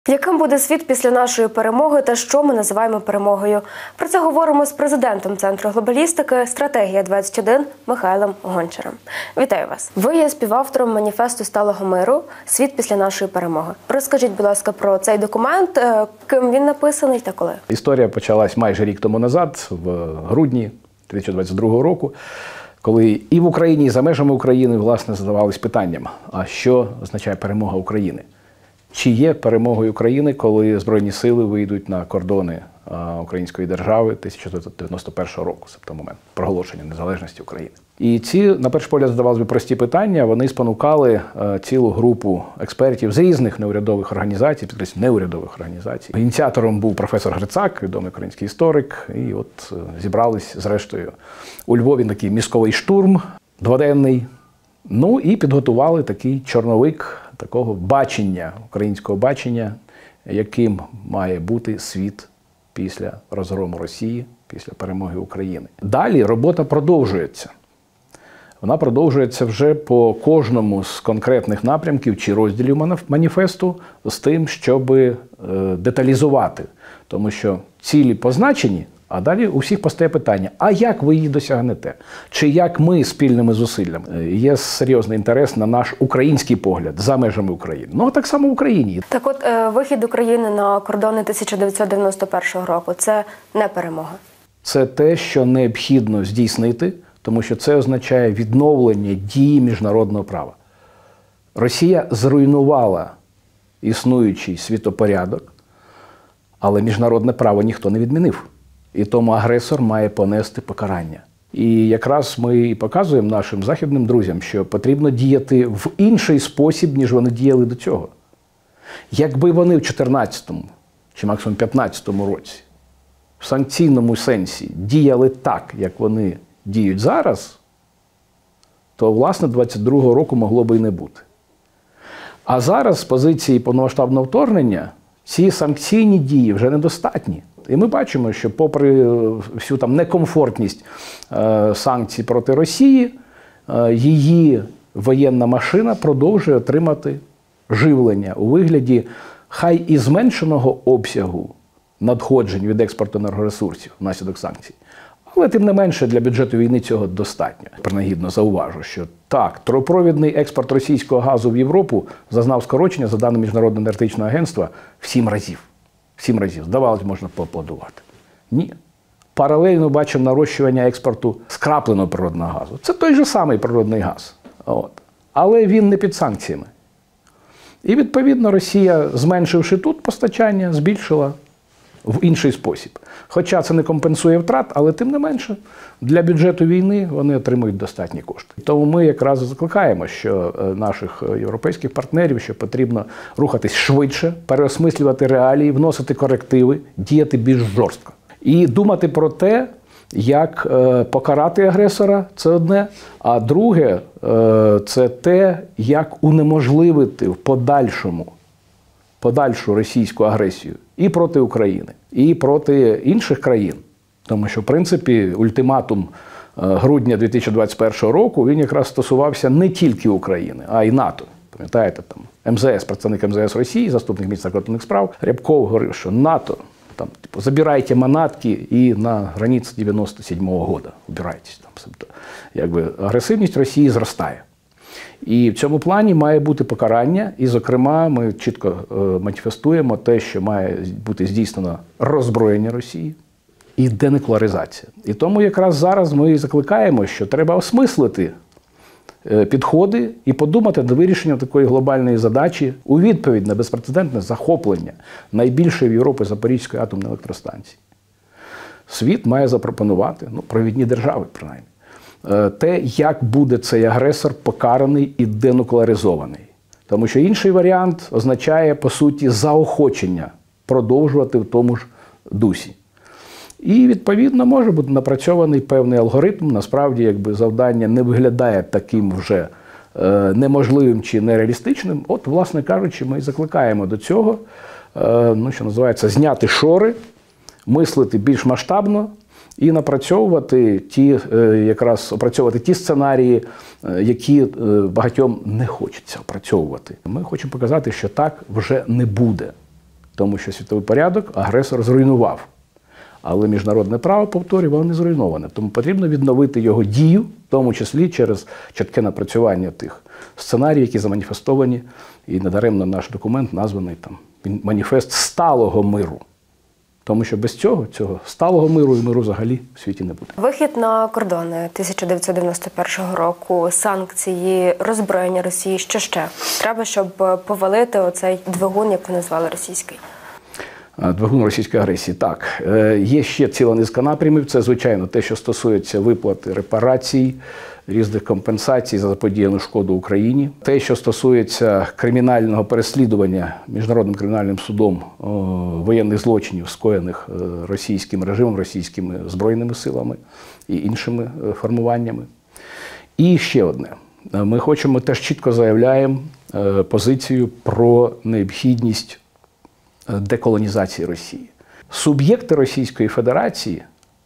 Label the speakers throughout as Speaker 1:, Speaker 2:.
Speaker 1: Яким буде світ після нашої перемоги та що ми називаємо перемогою? Про це говоримо з президентом Центру глобалістики «Стратегія-21» Михайлом Гончарем. Вітаю вас! Ви є співавтором маніфесту сталого миру «Світ після нашої перемоги». Розкажіть, будь ласка, про цей документ, ким він написаний та коли?
Speaker 2: Історія почалась майже рік тому назад, в грудні 2022 року, коли і в Україні, і за межами України, власне, задавались питанням, а що означає перемога України? Чи є перемогою України, коли Збройні сили вийдуть на кордони української держави 1991 року, тобто момент проголошення незалежності України? І ці, на перший погляд, здавалося б, прості питання, вони спонукали цілу групу експертів з різних неурядових організацій, неурядових організацій. Ініціатором був професор Грицак, відомий український історик, і от зібрались, зрештою, у Львові такий мізковий штурм, дводенний, ну і підготували такий чорновик, такого бачення, українського бачення, яким має бути світ після розгрому Росії, після перемоги України. Далі робота продовжується. Вона продовжується вже по кожному з конкретних напрямків чи розділів маніфесту з тим, щоб деталізувати. Тому що цілі позначені, а далі у всіх постає питання, а як ви її досягнете? Чи як ми спільними зусиллями? Є серйозний інтерес на наш український погляд за межами України. Ну, а так само в Україні.
Speaker 1: Так от, вихід України на кордони 1991 року – це не перемога?
Speaker 2: Це те, що необхідно здійснити, тому що це означає відновлення дії міжнародного права. Росія зруйнувала існуючий світопорядок, але міжнародне право ніхто не відмінив. І тому агресор має понести покарання. І якраз ми і показуємо нашим західним друзям, що потрібно діяти в інший спосіб, ніж вони діяли до цього. Якби вони в 2014 чи максимум 2015 році в санкційному сенсі діяли так, як вони діють зараз, то, власне, 22-го року могло би і не бути. А зараз з позиції повномасштабного вторгнення ці санкційні дії вже недостатні. І ми бачимо, що попри всю там некомфортність санкцій проти Росії, її воєнна машина продовжує отримати живлення у вигляді хай і зменшеного обсягу надходжень від експорту енергоресурсів внаслідок санкцій. Але, тим не менше, для бюджету війни цього достатньо. Принагідно зауважу, що так, трубопровідний експорт російського газу в Європу зазнав скорочення, за даними Міжнародного енергетичного агентства, в 7 разів. 7 разів. Здавалось, можна поаплодувати. Ні. Паралельно бачимо нарощування експорту скрапленого природного газу. Це той же самий природний газ. От. Але він не під санкціями. І, відповідно, Росія, зменшивши тут постачання, збільшила в інший спосіб. Хоча це не компенсує втрат, але тим не менше, для бюджету війни вони отримують достатні кошти. Тому ми якраз закликаємо, що наших європейських партнерів, що потрібно рухатись швидше, переосмислювати реалії, вносити корективи, діяти більш жорстко. І думати про те, як покарати агресора – це одне, а друге – це те, як унеможливити в подальшу російську агресію і проти України, і проти інших країн. Тому що, в принципі, ультиматум грудня 2021 року, він якраз стосувався не тільки України, а й НАТО. Пам'ятаєте, там МЗС, представник МЗС Росії, заступник міністра закордонних справ, Рябков говорив, що НАТО, там, типу, забирайте манатки і на границі 97-го року убирайтесь. Там, якби агресивність Росії зростає. І в цьому плані має бути покарання, і, зокрема, ми чітко маніфестуємо те, що має бути здійснено роззброєння Росії і денуклеаризація. І тому якраз зараз ми закликаємо, що треба осмислити підходи і подумати над вирішенням такої глобальної задачі у відповідь на безпрецедентне захоплення найбільшої в Європі Запорізької атомної електростанції. Світ має запропонувати, провідні держави, принаймні, те, як буде цей агресор покараний і денуклеаризований. Тому що інший варіант означає, по суті, заохочення продовжувати в тому ж дусі. І, відповідно, може бути напрацьований певний алгоритм. Насправді, якби завдання не виглядає таким вже неможливим чи нереалістичним. От, власне кажучи, ми і закликаємо до цього, що називається, зняти шори, мислити більш масштабно, і опрацьовувати ті сценарії, які багатьом не хочеться опрацьовувати. Ми хочемо показати, що так вже не буде. Тому що світовий порядок агресор зруйнував. Але міжнародне право, повторюю, воно не зруйноване. Тому потрібно відновити його дію, в тому числі через чітке напрацювання тих сценаріїв, які заманіфестовані, і недаремно наш документ названий там «Маніфест сталого миру». Тому що без цього сталого миру і миру взагалі в світі не буде.
Speaker 1: Вихід на кордони 1991 року, санкції, роззброєння Росії, що ще? Треба, щоб повалити оцей двигун, як ви назвали, російський.
Speaker 2: Двигун російської агресії. Так. Є ще ціла низка напрямів. Це, звичайно, те, що стосується виплати репарацій, різних компенсацій за заподіяну шкоду Україні. Те, що стосується кримінального переслідування Міжнародним кримінальним судом воєнних злочинів, скоєних російським режимом, російськими збройними силами і іншими формуваннями. І ще одне. Ми теж чітко заявляємо позицію про необхідність деколонізації Росії. Суб'єкти Російської Федерації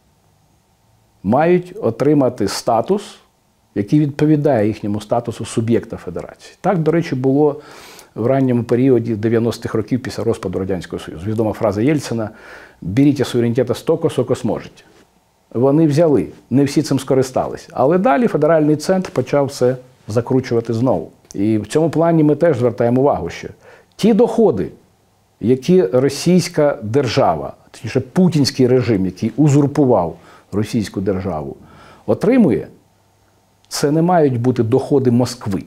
Speaker 2: мають отримати статус, який відповідає їхньому статусу суб'єкта Федерації. Так, до речі, було в ранньому періоді 90-х років після розпаду Радянського Союзу. Відома фраза Єльцина «Беріть суверенітет стільки, скільки зможете». Вони взяли, не всі цим скористались. Але далі федеральний центр почав все закручувати знову. І в цьому плані ми теж звертаємо увагу, що ті доходи, які російська держава, точніше путінський режим, який узурпував російську державу, отримує, це не мають бути доходи Москви.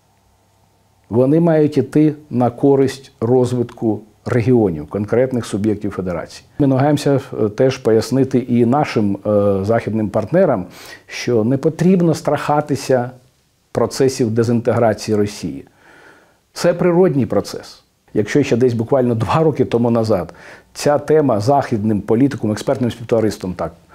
Speaker 2: Вони мають йти на користь розвитку регіонів, конкретних суб'єктів Федерації. Ми намагаємося теж пояснити і нашим західним партнерам, що не потрібно страхатися процесів дезінтеграції Росії. Це природній процес. Якщо ще десь буквально 2 роки тому назад ця тема західним політиком, експертним співтовариством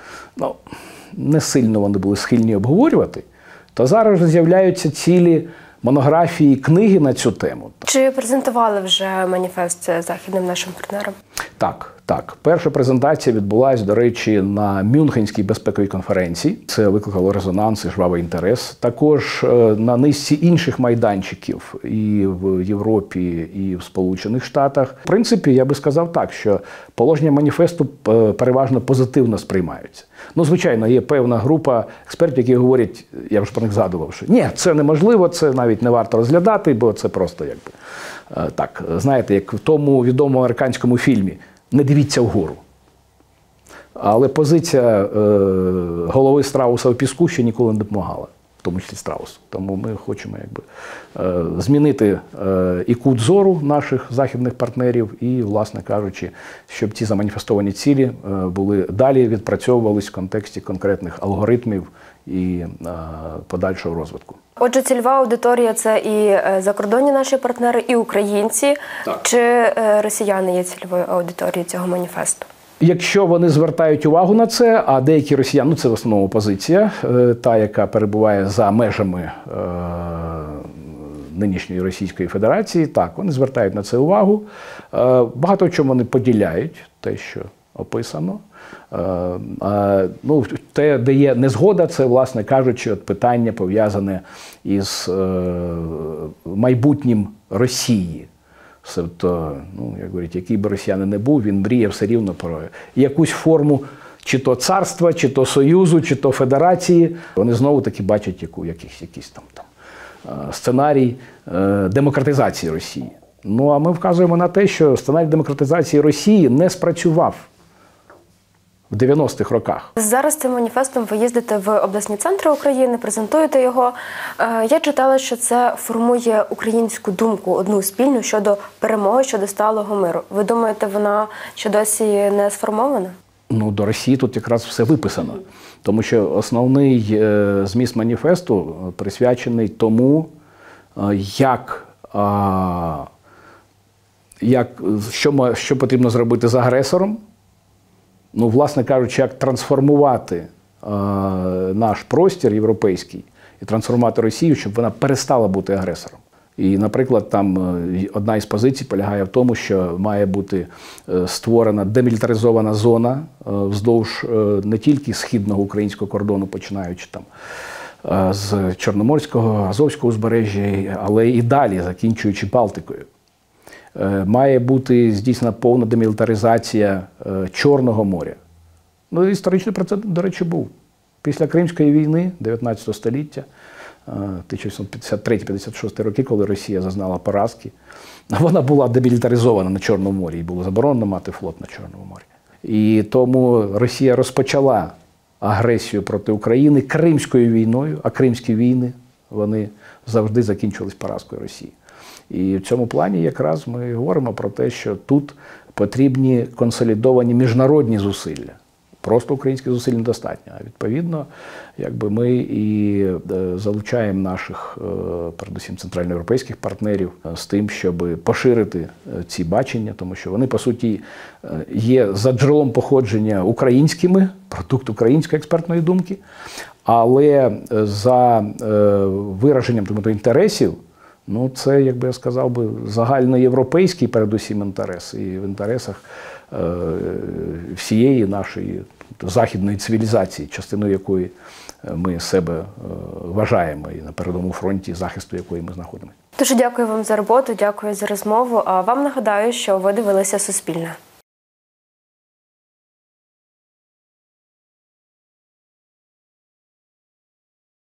Speaker 2: не сильно вони були схильні обговорювати, то зараз вже з'являються цілі монографії, книги на цю тему.
Speaker 1: Чи презентували вже маніфест західним нашим партнерам?
Speaker 2: Так. Перша презентація відбулася, до речі, на Мюнхенській безпековій конференції. Це викликало резонанс і жвавий інтерес. Також на низці інших майданчиків і в Європі, і в Сполучених Штатах. В принципі, я би сказав так, що положення маніфесту переважно позитивно сприймаються. Звичайно, є певна група експертів, які говорять, я вже про них згадував, що ні, це неможливо, це навіть не варто розглядати, бо це просто так, знаєте, як в тому відомому американському фільмі «Не дивіться вгору». Але позиція голови Страуса в піску ще ніколи не допомагала, в тому числі Страусу. Тому ми хочемо змінити і кут зору наших західних партнерів, і, власне кажучи, щоб ці заманіфестовані цілі були далі відпрацьовувались в контексті конкретних алгоритмів і подальшого розвитку.
Speaker 1: Отже, цільова аудиторія – це і закордонні наші партнери, і українці. Так. Чи росіяни є цільовою аудиторією цього маніфесту?
Speaker 2: Якщо вони звертають увагу на це, а деякі росіяни, це в основному опозиція, та, яка перебуває за межами нинішньої Російської Федерації, так, вони звертають на це увагу. Багато в чому вони поділяють те, що описано. Те, де є незгода, це, власне кажучи, питання пов'язане із майбутнім Росії. Тобто, як говорять, який би росіянин не був, він мріє все рівно про якусь форму чи то царства, чи то союзу, чи то федерації. Вони знову-таки бачать якийсь там сценарій демократизації Росії. А ми вказуємо на те, що сценарій демократизації Росії не спрацював в 90-х роках.
Speaker 1: Зараз цим маніфестом ви їздите в обласні центри України, презентуєте його. Я читала, що це формує українську думку, одну спільну, щодо перемоги, щодо сталого миру. Ви думаєте, вона ще досі не сформована?
Speaker 2: До Росії тут якраз все виписано. Тому що основний зміст маніфесту присвячений тому, що потрібно зробити з агресором, власне кажучи, як трансформувати наш простір європейський і трансформувати Росію, щоб вона перестала бути агресором. І, наприклад, там одна із позицій полягає в тому, що має бути створена демілітаризована зона вздовж не тільки східного українського кордону, починаючи там з Чорноморського, Азовського узбережжя, але і далі, закінчуючи Балтикою. Має бути здійснена повна демілітаризація Чорного моря. Ну, історичний процес, до речі, був. Після Кримської війни 19 століття, 1853-56 роки, коли Росія зазнала поразки, вона була демілітаризована на Чорному морі і було заборонено мати флот на Чорному морі. І тому Росія розпочала агресію проти України Кримською війною, а кримські війни, вони завжди закінчились поразкою Росії. І в цьому плані якраз ми говоримо про те, що тут потрібні консолідовані міжнародні зусилля. Просто українських зусиль недостатньо. А відповідно, ми і залучаємо наших, передусім, центральноєвропейських партнерів з тим, щоб поширити ці бачення, тому що вони, по суті, є за джерелом походження українськими, продукт української експертної думки, але за вираженням інтересів, це, як би я сказав би, загальноєвропейський, передусім, інтерес, і в інтересах всієї нашої західної цивілізації, частиною якої ми себе вважаємо, і на передовому фронті захисту якої ми знаходимося.
Speaker 1: Дуже дякую вам за роботу, дякую за розмову. А вам нагадаю, що ви дивилися «Суспільне».